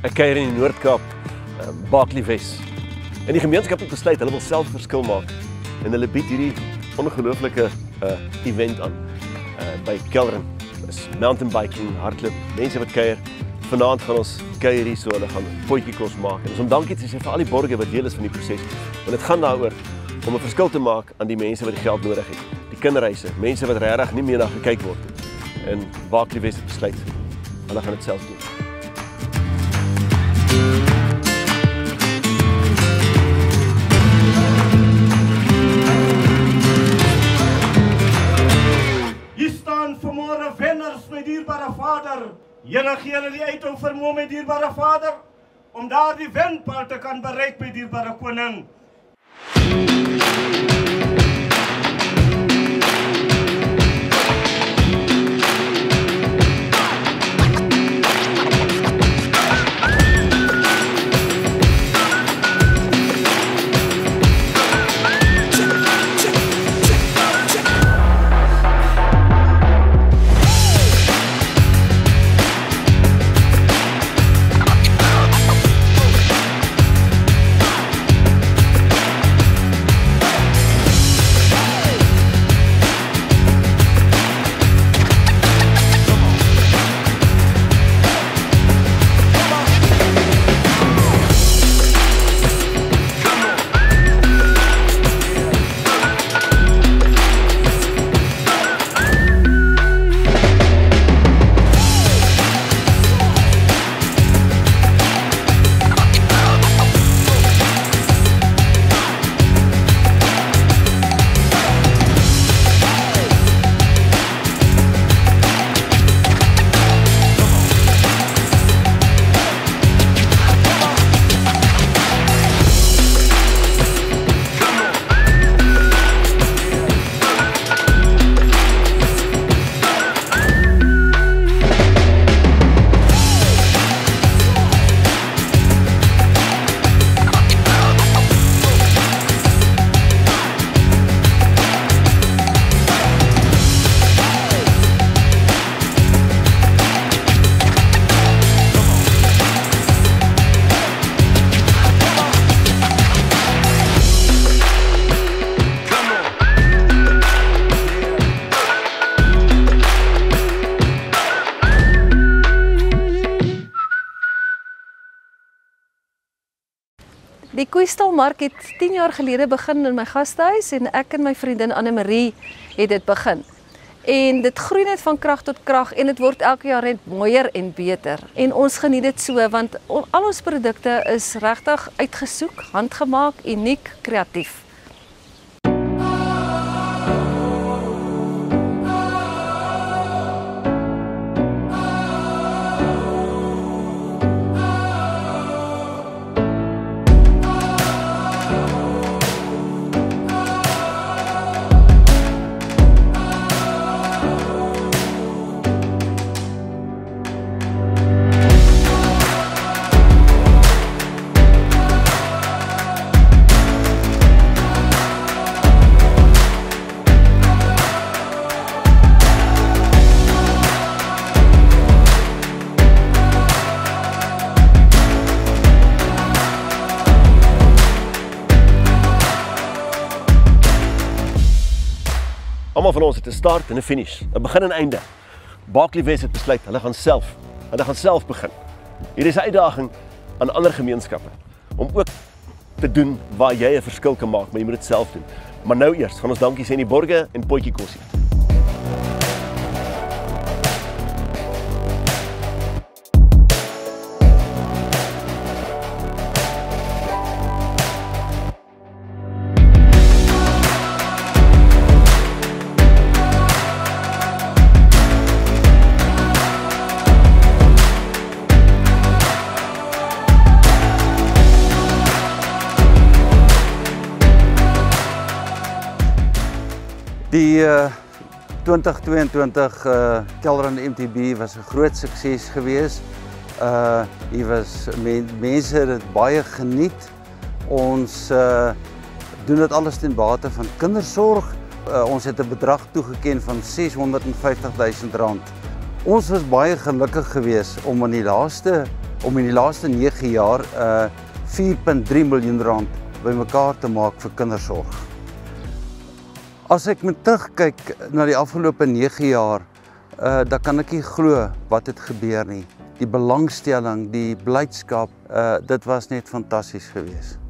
'n kuier in die Noord-Kaap, Baaklie Wes. En die gemeenskap het besluit hulle wil self verskil maak en hulle bied hierdie ongelooflike event aan by Kelrn. Dis mountain biking, hardloop, mense wat kuier. Vanaand gaan ons kuier hier so, hulle gaan potjiekos maak. En ons om dankie te sê vir al die borgers wat deel is van die proses. Want dit gaan daaroor om 'n verskil te maak aan die mense wat die geld nodig het. Die kinderhuise, mense wat regtig nie meer na gekyk word nie. En Baaklie Wes het besluit, hulle gaan dit self doen. Hier staan vanmôre wenners, my dierbare Vader. Julle gee julle die uithou vermoë, my dierbare Vader, om daardie wenpaal te kan bereik, my dierbare Koning. Die koeistalmark het 10 jaar gelede begin in my gastehuis en ek en my vriendin Anne-Marie het dit begin. En dit groei net van krag tot krag en dit word elke jaar net mooier en beter. En ons geniet dit so want al ons produkte is regtig uitgesoek, handgemaak, uniek, kreatief. Almal van ons het 'n start en 'n finish, 'n begin en einde. Baaklie Wes het besluit, hulle gaan self begin. Hier is 'n uitdaging aan ander gemeenskappe om ook te doen waar jy 'n verskil kan maak, maar jy moet dit self doen. Maar nou eers gaan ons dankie sê aan die borgers en potjiekos. Die 2022 Kelrn MTB was 'n groot sukses geweest. Mense het dit baie geniet. Ons doen dit alles ten bate van kindersorg. Ons het 'n bedrag toegeken van R650 000. Ons was baie gelukkig geweest om in die laaste om in die laaste 9 jaar R4.3 miljoen bymekaar te maak vir kindersorg. As ek moet terugkyk na die afgelope 9 jaar, dan kan ek nie glo wat het gebeur nie. Die belangstelling, die blydskap, dit was net fantasties geweest.